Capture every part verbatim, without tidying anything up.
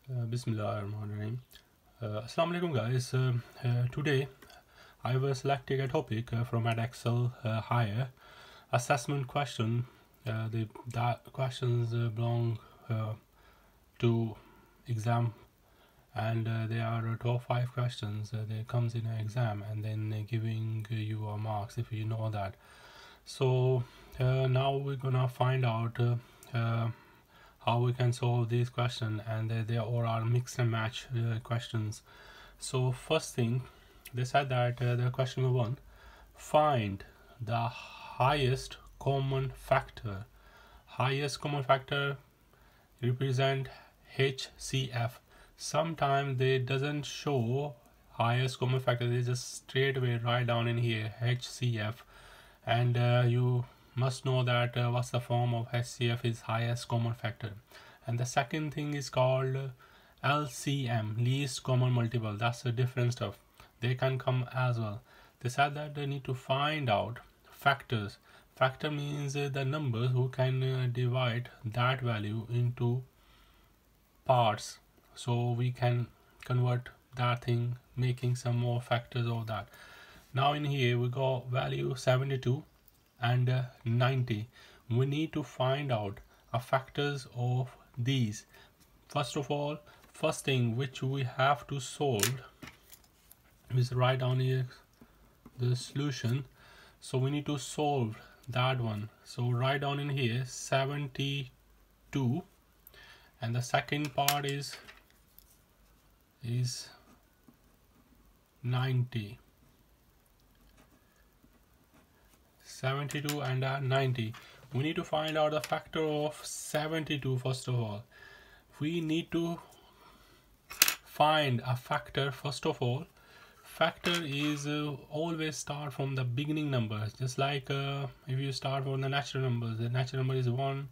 Uh, Bismillahirrahmanirrahim. Uh, Assalamu alaikum, guys. Uh, uh, today I was selecting a topic uh, from Edexcel uh, higher assessment question. Uh, the that questions uh, belong uh, to exam, and uh, they are uh, top five questions. Uh, they comes in an exam, and then uh, giving you a marks if you know that. So uh, now we're gonna find out. Uh, uh, how we can solve these questions, and they, they all are mix and match uh, questions. So first thing, they said that uh, the question number one, find the highest common factor. Highest common factor represent H C F. Sometimes they doesn't show highest common factor, they just straight away write down in here H C F, and uh, you must know that uh, what's the form of H C F is highest common factor. And the second thing is called uh, L C M, least common multiple. That's a different stuff, they can come as well. They said that they need to find out factors. Factor means uh, the numbers who can uh, divide that value into parts, so we can convert that thing, making some more factors of that. Now in here we got value seventy-two and uh, ninety. We need to find out a factors of these. First of all, first thing which we have to solve is write down here the solution. So we need to solve that one. So write down in here seventy-two, and the second part is is ninety. seventy-two and uh, ninety. We need to find out the factor of seventy-two. First of all, we need to find a factor. First of all, factor is uh, always start from the beginning numbers, just like uh, if you start from the natural numbers. The natural number is one,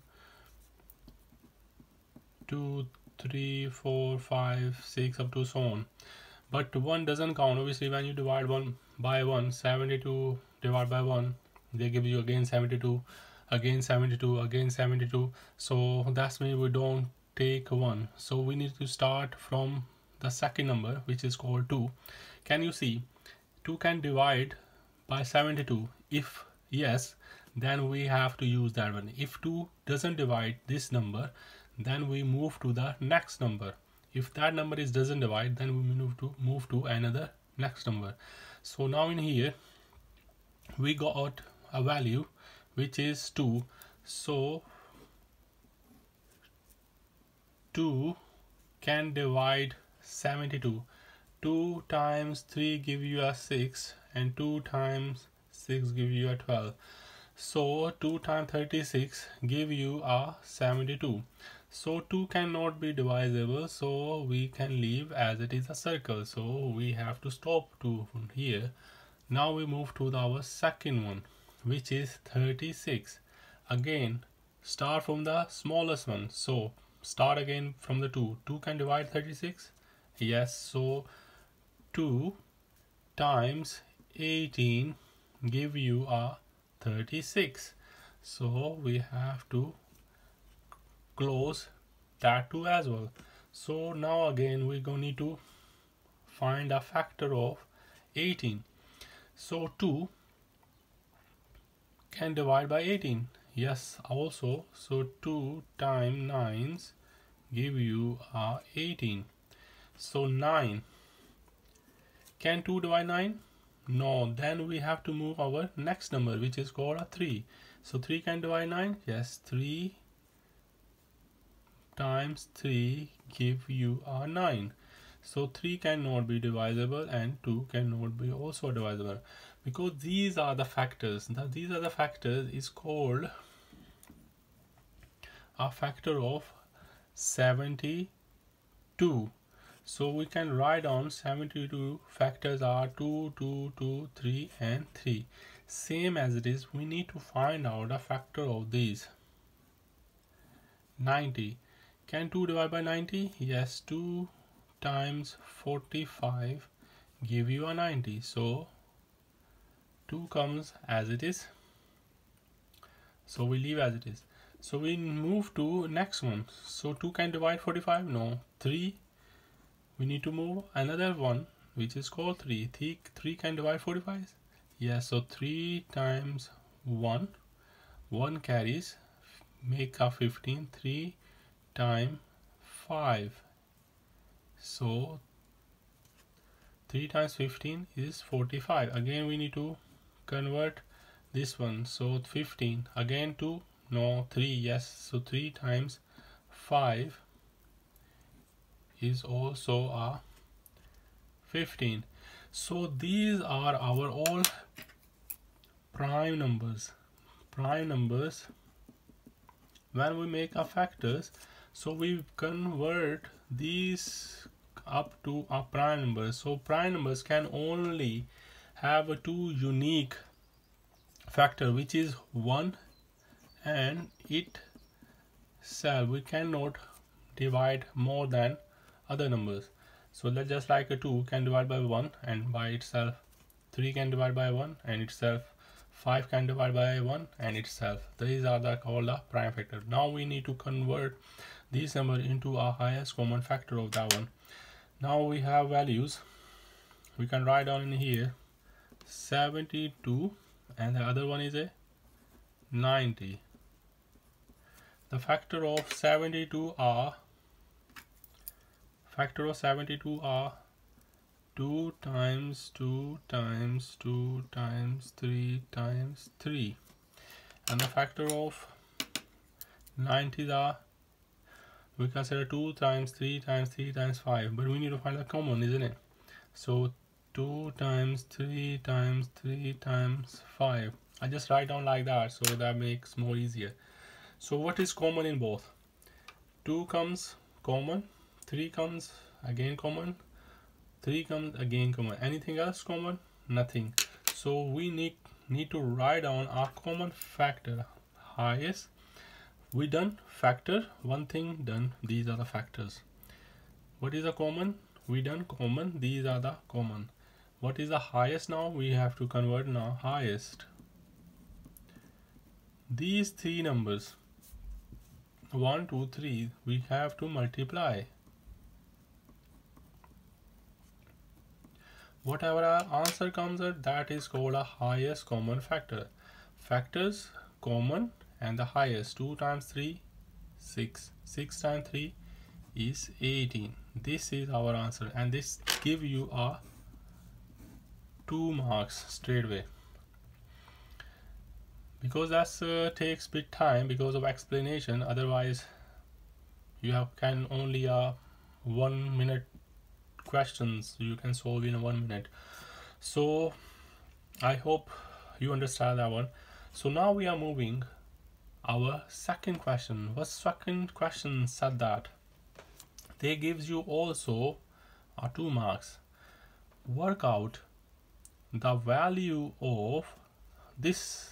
two, three, four, five, six, up to so on. But one doesn't count. Obviously, when you divide one by one, seventy-two divided by one, they give you again seventy-two, again seventy-two, again seventy-two. So that's mean we don't take one. So we need to start from the second number, which is called two. Can you see two can divide by seventy-two? If yes, then we have to use that one. If two doesn't divide this number, then we move to the next number. If that number is doesn't divide, then we move to move to another next number. So now in here we got a value which is two. So two can divide seventy-two. two times three give you a six, and two times six give you a twelve. So two times thirty-six give you a seventy-two. So two cannot be divisible, so we can leave as it is a circle. So we have to stop two here. Now we move to the, our second one, which is thirty-six. Again, start from the smallest one. So start again from the two. two can divide thirty-six. Yes, so two times eighteen give you a thirty-six. So we have to close that two as well. So now again we gonna need to find a factor of eighteen. So two can divide by eighteen. Yes, also. So two times nines give you uh, eighteen. So nine. Can two divide nine? No. Then we have to move our next number, which is called a three. So three can divide nine? Yes. three times three give you a nine. So three cannot be divisible and two cannot be also divisible, because these are the factors. Now these are the factors is called a factor of seventy-two. So we can write down seventy-two factors are two, two, two, three and three. Same as it is, we need to find out a factor of these. ninety. Can two divide by ninety? Yes, two times forty-five give you a ninety. So two comes as it is. So we leave as it is. So we move to next one. So two can divide forty-five? No. three, we need to move another one which is called three. three, three can divide forty-five? Yes, so three times one, one carries, make a fifteen, three times five. So three times fifteen is forty-five. Again we need to convert this one. So fifteen, again two, no, three, yes. So three times five is also a fifteen. So these are our all prime numbers. Prime numbers, when we make a factors, so we convert these up to a prime numbers. So prime numbers can only have a two unique factor, which is one and itself. We cannot divide more than other numbers. So let's just like a two can divide by one and by itself, three can divide by one and itself, five can divide by one and itself. These are the called the prime factor. Now we need to convert these numbers into a highest common factor of that one. Now we have values. We can write down in here seventy-two and the other one is a ninety. The factor of seventy-two are factor of seventy-two are two times two times two times three times three, and the factor of ninety are, we consider two times three times three times five, but we need to find a common, isn't it? So two times three times three times five. I just write down like that, so that makes more easier. So what is common in both? two comes common, three comes again common, three comes again common. Anything else common? Nothing. So we need need to write down our common factor. Highest, we done factor, one thing done, these are the factors. What is the common? We done common, these are the common. What is the highest now? We have to convert now highest. These three numbers, one, two, three, we have to multiply. Whatever our answer comes at, that is called a highest common factor. Factors, common and the highest. two times three, six. six times three is eighteen. This is our answer, and this give you a two marks straight away. Because that uh, takes bit time because of explanation, otherwise you have can only a one minute questions you can solve in one minute. So I hope you understand that one. So now we are moving our second question. What second question said that they gives you also uh, two marks. Work out the value of this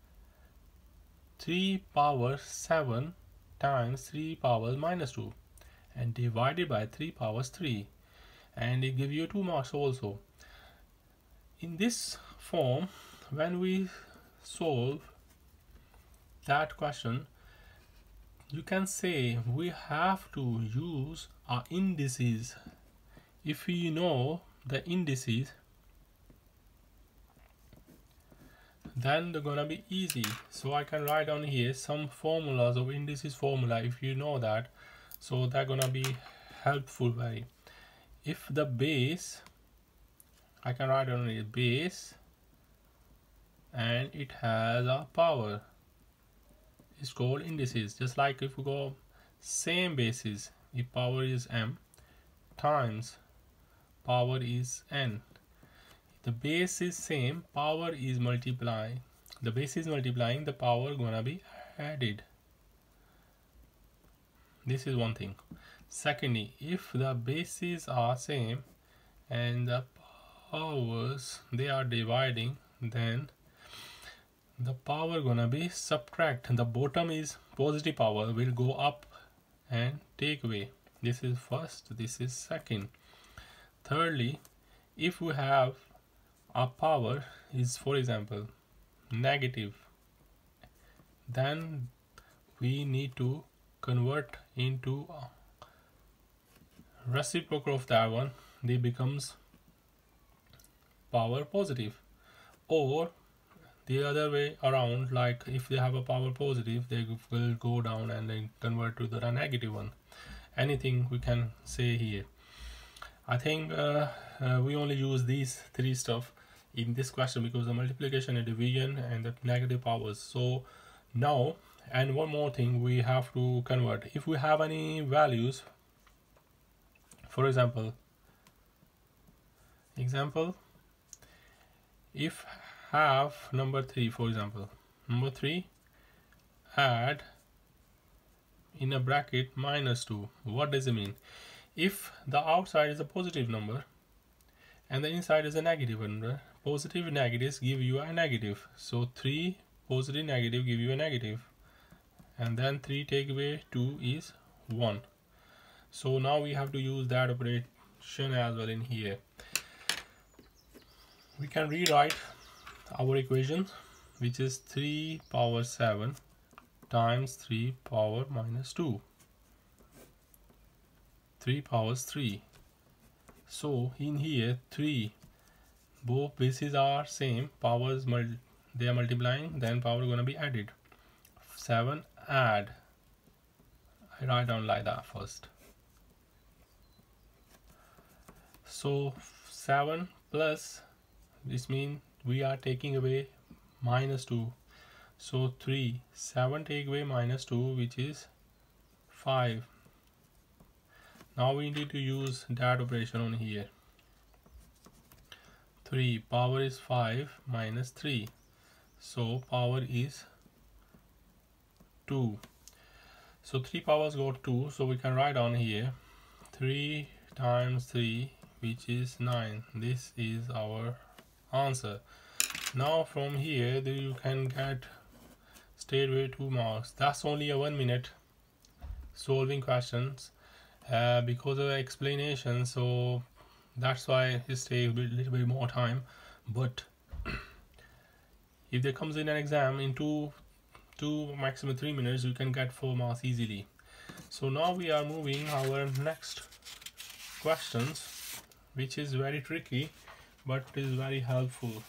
three power seven times three powers minus two and divided by three powers three, and it give you two marks also. In this form, when we solve that question, you can say we have to use our indices. If we know the indices, then they're gonna be easy. So I can write down here some formulas of indices formula if you know that, so they're gonna be helpful very. If the base, I can write down here base and it has a power, it's called indices. Just like if we go same basis, if power is m times power is n, the base is same, power is multiplying, the base is multiplying, the power gonna be added. This is one thing. Secondly, if the bases are same and the powers they are dividing, then the power gonna be subtract. The bottom is positive power will go up and take away. This is first, this is second. Thirdly, if we have a power is, for example, negative, then we need to convert into reciprocal of that one. They becomes power positive, or the other way around, like if they have a power positive, they will go down and then convert to the negative one. Anything we can say here. I think uh, uh, we only use these three stuff in this question because the multiplication and division and the negative powers. So now, and one more thing we have to convert. If we have any values, for example, example, if have number three, for example, number three, add in a bracket minus two. What does it mean? If the outside is a positive number and the inside is a negative number, positive negatives give you a negative. So three positive negative give you a negative, and then three take away two is one. So now we have to use that operation as well in here. We can rewrite our equation, which is three power seven times three power minus two. three powers three. So in here three, both bases are same, powers they are multiplying, then power gonna be added. seven add, I write down like that first. So seven plus, this means we are taking away minus two. So three, seven take away minus two, which is five. Now we need to use that operation on here. three power is five minus three. So power is two. So three powers got two. So we can write down here three times three, which is nine. This is our answer. Now from here you can get straight away two marks. That's only a one minute solving questions uh, because of the explanation, so that's why it takes a little bit more time. But if there comes in an exam in two two maximum three minutes, you can get four marks easily. So now we are moving our next questions, which is very tricky but is very helpful.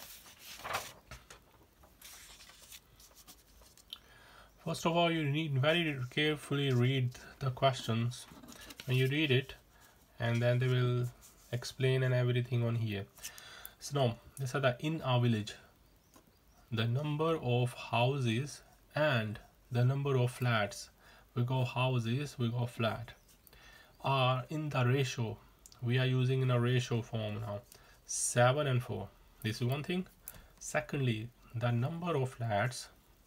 First of all, you need very carefully read the questions. When you read it, and then they will explain and everything on here. So now they said that in our village, the number of houses and the number of flats, we go houses, we go flat, are in the ratio. We are using in a ratio form now, seven and four. This is one thing. Secondly, the number of flats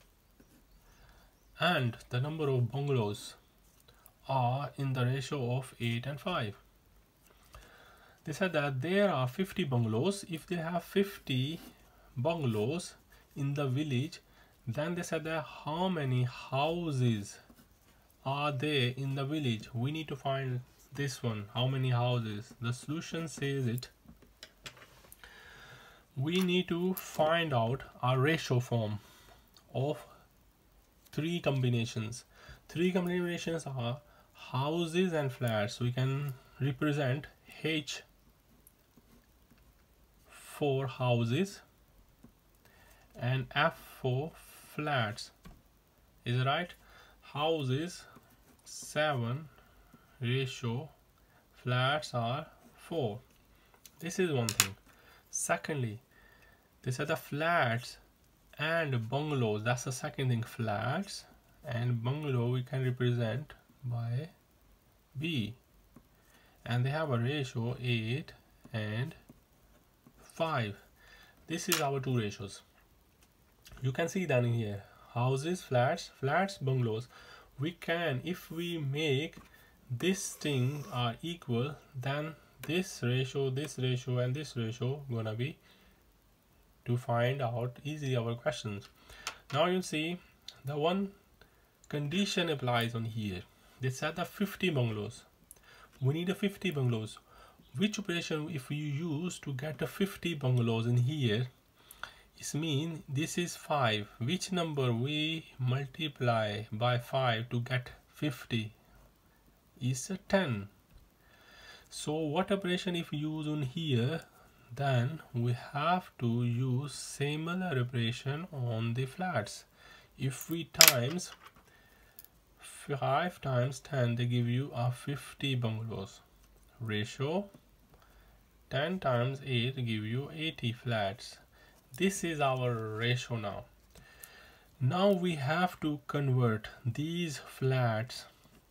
and the number of bungalows are in the ratio of eight and five. They said that there are fifty bungalows. If they have fifty bungalows in the village, then they said that how many houses are there in the village? We need to find this one, how many houses. The solution says it, we need to find out a ratio form of three combinations. Three combinations are houses and flats. We can represent H for houses and F for flats. Is it right? Houses seven ratio, flats are four. This is one thing. Secondly, these are the flats and bungalows. That's the second thing. Flats and bungalow we can represent by B, and they have a ratio eight and five. This is our two ratios. You can see that in here, houses, flats, flats, bungalows. We can, if we make this thing are equal, then this ratio, this ratio and this ratio gonna be to find out easily our questions. Now you see the one condition applies on here. They said the fifty bungalows. We need a fifty bungalows. Which operation if you use to get the fifty bungalows in here? It means this is five. Which number we multiply by five to get fifty is a ten. So what operation if we use on here? Then we have to use similar operation on the flats. If we times five times ten, they give you a fifty bungalows. Ratio ten times eight give you eighty flats. This is our ratio now. Now we have to convert these flats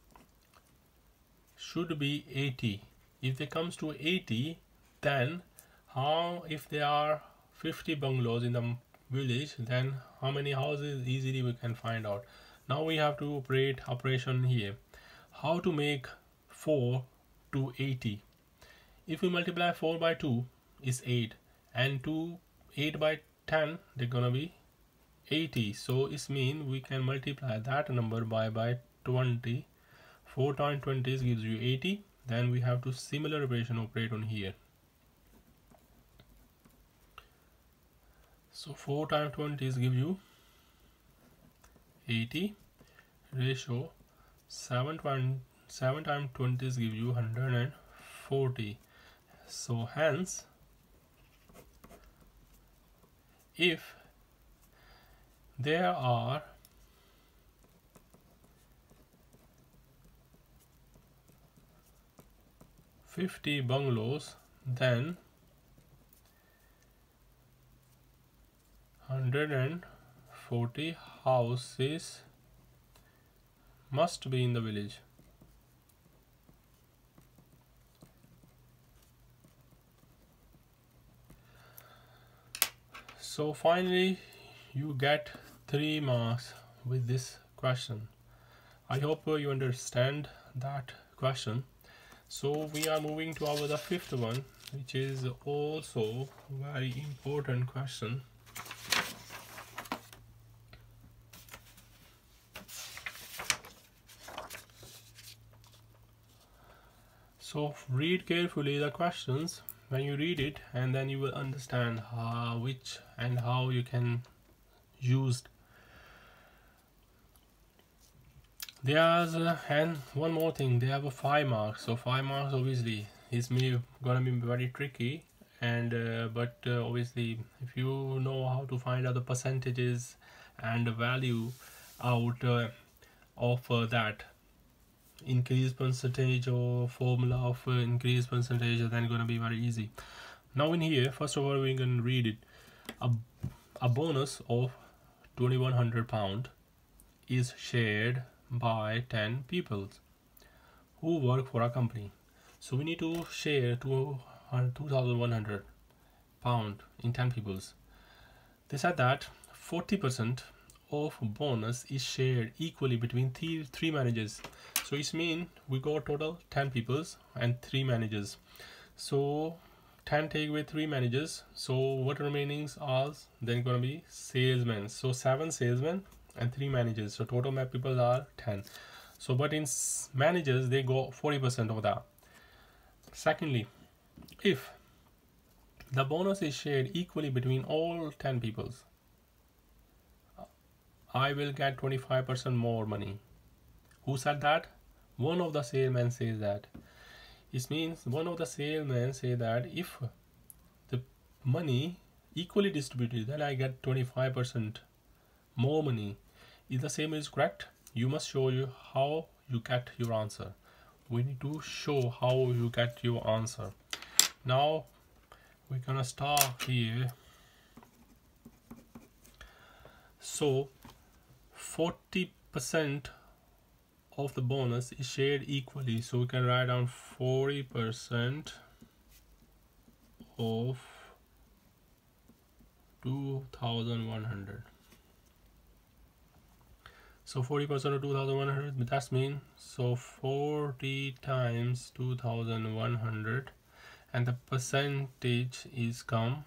should be eighty. If they comes to eighty, then how, if there are fifty bungalows in the village, then how many houses easily we can find out. Now we have to operate operation here. How to make four to eighty? If we multiply four by two is eight, and two eight by ten, they're gonna be eighty. So it means we can multiply that number by by twenty. four times twenty gives you eighty. Then we have to similar operation operate on here. So four times twenty give you eighty. Ratio seven times twenty give you one hundred forty. So hence, if there are fifty bungalows, then one hundred forty houses must be in the village. So finally you get three marks with this question. I hope you understand that question. So we are moving to our the fifth one, which is also very important question. So read carefully the questions when you read it, and then you will understand how, which and how you can use. There's uh, and one more thing, they have a five marks. So five marks obviously is me gonna be very tricky, and uh, but uh, obviously if you know how to find out the percentages and the value out uh, of uh, that increased percentage or formula of uh, increased percentage, then gonna be very easy. Now in here, first of all, we're gonna read it. A, a bonus of twenty-one hundred pound is shared by ten people who work for a company. So we need to share two thousand one hundred pound in ten peoples. They said that forty percent of bonus is shared equally between three, three managers. So it means we got total ten peoples and three managers. So ten take away three managers. So what remainings are then gonna be salesmen. So seven salesmen and three managers. So total map people are ten. So but in managers they go forty percent of that. Secondly, if the bonus is shared equally between all ten peoples, I will get twenty-five percent more money. Who said that? One of the salesmen says that. It means one of the salesmen say that if the money equally distributed, then I get twenty-five percent more money. Is the same is correct? You must show you how you get your answer. We need to show how you get your answer. Now we're gonna start here. So forty percent of the bonus is shared equally, so we can write down forty percent of two thousand one hundred. So forty percent of two thousand one hundred, that means so forty times two thousand one hundred, and the percentage is come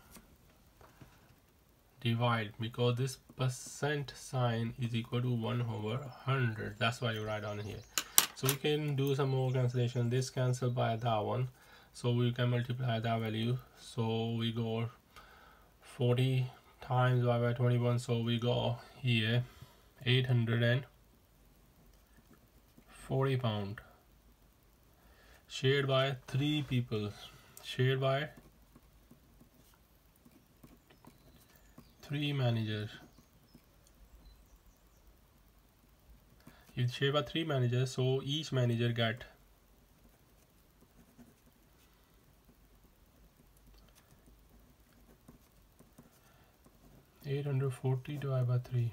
divide, because this percent sign is equal to one over one hundred. That's why you write down here. So we can do some more cancellation. This cancel by that one, so we can multiply that value. So we go forty times divided by twenty-one, so we go here eight hundred forty pound, shared by three people, shared by three managers. If shared by three managers, so each manager get eight hundred forty divided by three.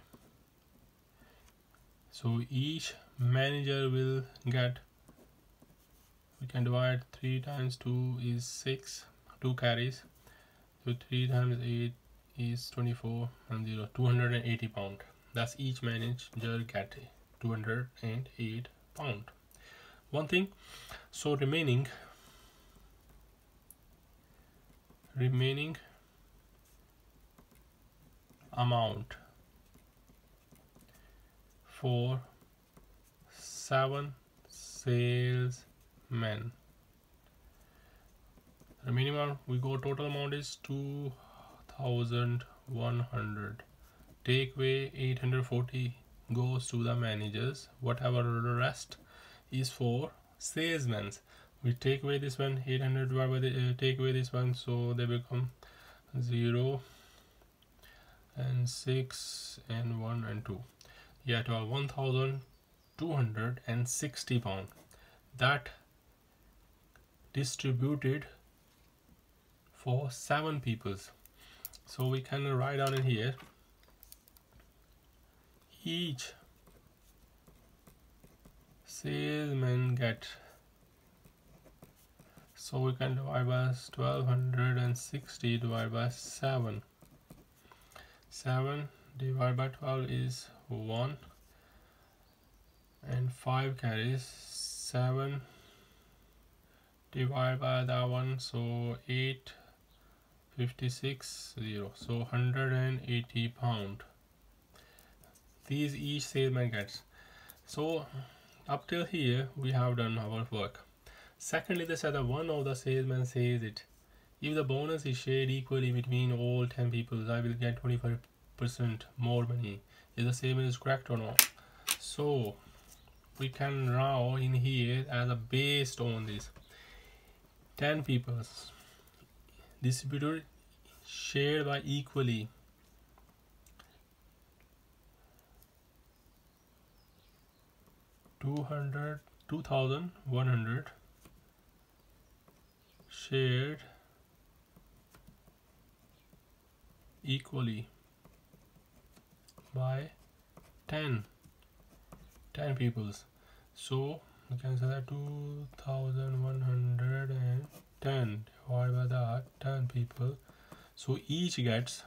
So each manager will get, we can divide three times two is six, two carries, so three times eight is twenty-four and zero, two hundred eighty pound. That's each manager get two hundred eight pound. One thing, so remaining remaining amount for seven salesmen. Remaining amount, we go total amount is two thousand one hundred. Take away eight hundred forty goes to the managers. Whatever the rest is for salesmen. We take away this one, eight hundred divided by the, uh, take away this one, so they become zero and six and one and two. Yeah, to one thousand two hundred sixty pound. That distributed for seven peoples. So we can write down in here, each salesman get, so we can divide by twelve sixty divided by seven. seven divided by twelve is one, and five carries, seven divided by that one, so eight, fifty-six, zero, so one hundred eighty pound. These each salesman gets. So up till here we have done our work. Secondly, they said that one of the salesmen says it, if the bonus is shared equally between all ten people, I will get twenty-five percent more money. Is the statement is correct or not? So we can now in here as a based on this, ten people distributed shared by equally. two hundred, two thousand one hundred shared equally by ten peoples. So we can say that two thousand one hundred ten divided by that ten people. So each gets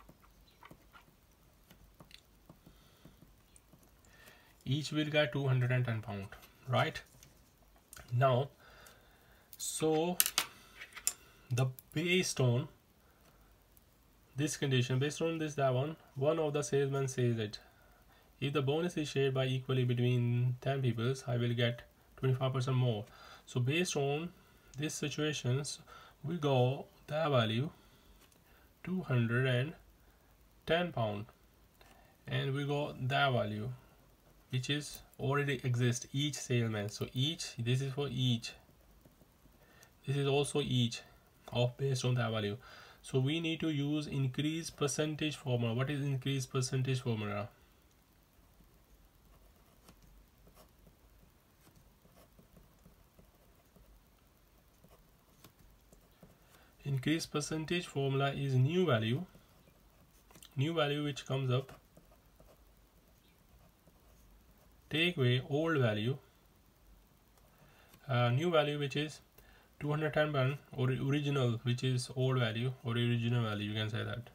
each will get two hundred ten pound, right? Now, so the based on this condition, based on this that one, one of the salesmen says it, if the bonus is shared by equally between ten people, I will get twenty-five percent more. So based on these situations, we go the value two hundred ten pound, and we go the value which is already exists, each salesman. So each, this is for each, this is also each of based on that value. So we need to use increase percentage formula. What is increase percentage formula? Increase percentage formula is new value, new value which comes up, take away old value, uh, new value which is two hundred ten pound, or original which is old value, or original value, you can say that.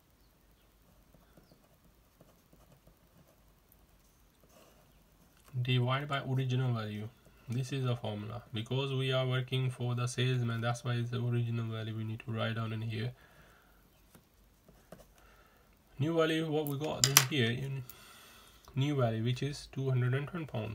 Divide by original value. This is the formula, because we are working for the salesman, that's why it's the original value we need to write down in here. New value, what we got in here, in new value which is two hundred ten pound.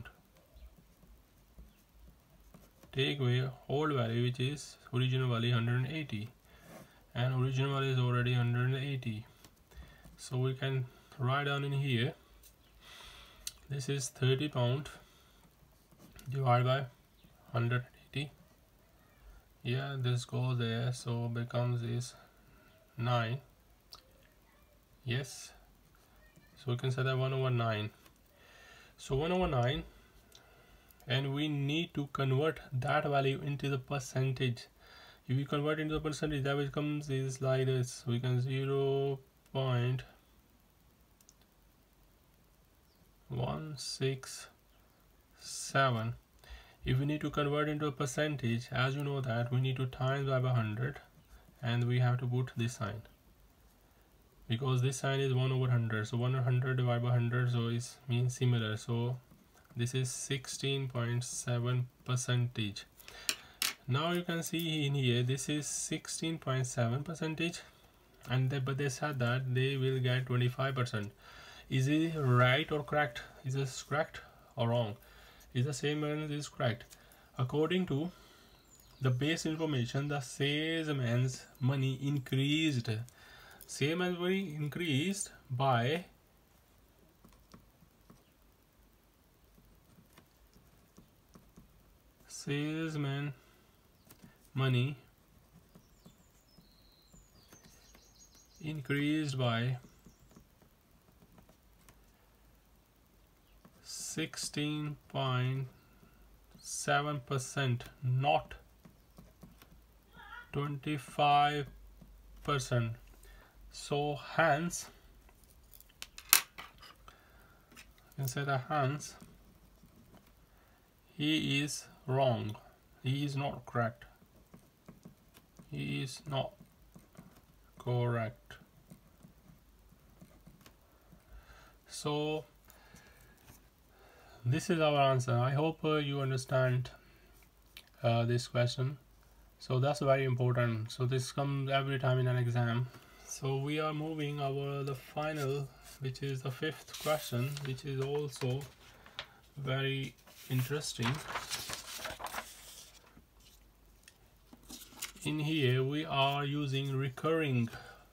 Take away old value which is original value one hundred eighty, and original value is already one hundred eighty. So we can write down in here, this is thirty pound divided by one hundred eighty. Yeah, this goes there, so becomes is nine. Yes, so we can say that one over nine. So one over nine, and we need to convert that value into the percentage. If we convert into the percentage, that becomes is like this. We can zero point one six seven. If we need to convert into a percentage, as you know that we need to times by one hundred, and we have to put this sign, because this sign is one over one hundred. So one over one hundred divided by one hundred, so it means similar. So this is sixteen point seven percentage. Now you can see in here, this is sixteen point seven percentage, and they, but they said that they will get twenty-five percent. Is it right or correct? Is this correct or wrong? Is the same as is correct? According to the base information, the salesman's money increased. Salesman's money increased by salesman money increased by sixteen point seven percent, not twenty-five percent. So hence, you can say that hence he is wrong. He is not correct. He is not correct. So this is our answer. I hope uh, you understand uh, this question. So that's very important. So this comes every time in an exam. So we are moving our the final, which is the fifth question, which is also very interesting. In here we are using recurring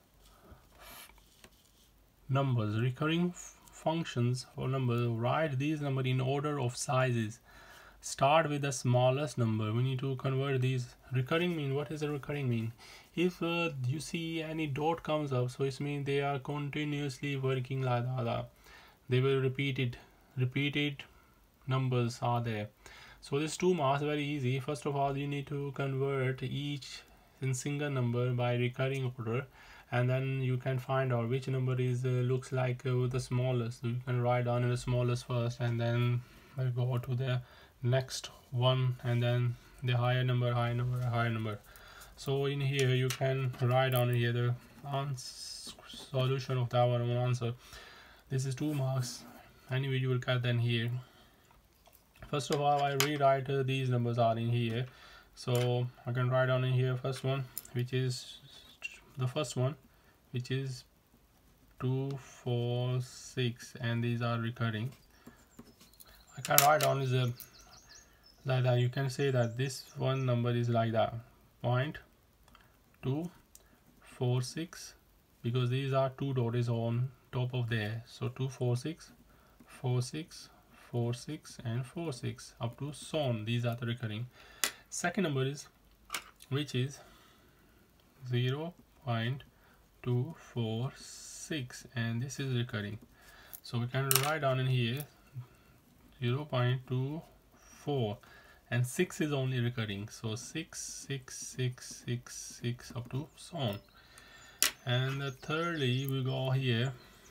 numbers, recurring functions or numbers. Write these numbers in order of sizes. Start with the smallest number. We need to convert these. Recurring mean, what is a recurring mean? If uh, you see any dot comes up, so it means they are continuously working like that. They will repeat it. Repeated numbers are there. So this two marks very easy. First of all, you need to convert each in single number by recurring order, and then you can find out which number is uh, looks like uh, the smallest. So you can write down the smallest first, and then we'll go to the next one, and then the higher number, higher number, higher number. So in here you can write down here the solution of that one answer. This is two marks. Anyway, you will get then here. First of all, I rewrite uh, these numbers are in here. So I can write down in here first one, which is the first one, which is two, four, six, and these are recurring. I can write down is a like that. You can say that this one number is like that, point two four six, because these are two dots on top of there. So two four six, four six, four six, and four six up to so on. These are the recurring. Second number is, which is zero point two four six, and this is recurring. So we can write down in here zero point two four, and six is only recurring. So six, six, six, six, six up to so on. And uh, thirdly, we go here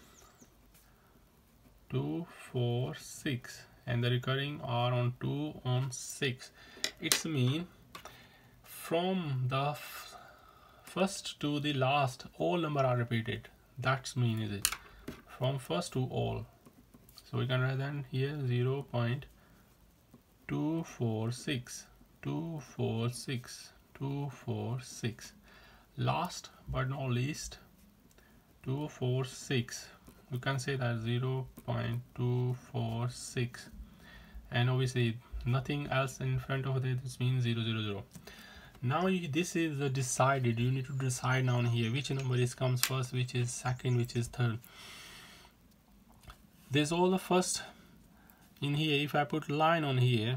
two, four, six, and the recurring are on two, on six. It's mean from the first to the last, all number are repeated. That's mean is it from first to all. So we can write then here zero point two four six, two four six, two four six. Last but not least, two four six. You can say that zero point two four six, and obviously nothing else in front of it. This means zero zero zero. Now you, this is uh, decided. You need to decide down here which number is comes first, which is second, which is third. There's all the first in here. If I put line on here,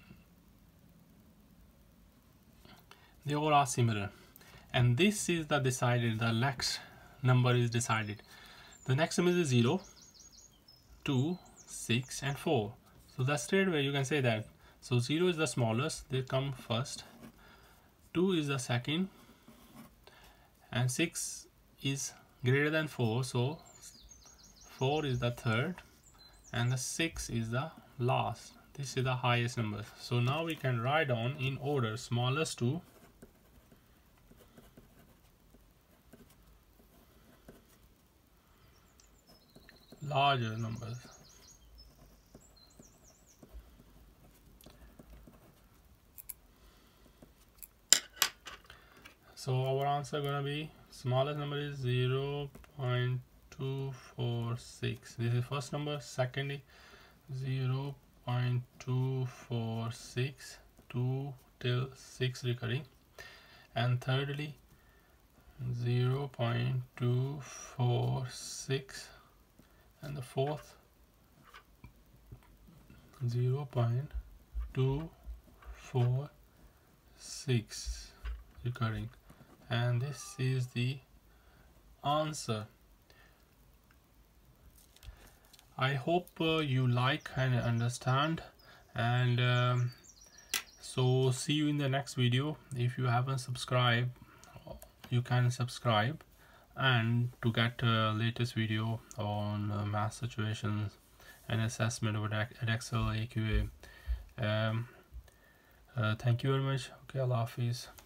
they all are similar, and this is the decided. The next number is decided. The next number is zero, two, six, and four. So that's straight away you can say that. So zero is the smallest, they come first. two is the second, and six is greater than four, so four is the third, and the six is the last. This is the highest number. So now we can write down in order, smallest to larger numbers. So our answer gonna be smallest number is zero point two four six. This is first number. Second is zero point two four six, two till six recurring, and thirdly zero point two four six, and the fourth zero point two four six recurring. And this is the answer. I hope uh, you like and understand, and um, so see you in the next video. If you haven't subscribed, you can subscribe, and to get uh, latest video on uh, math situations and assessment of Edexcel A Q A. Um, uh, thank you very much. Okay, Allah Hafiz.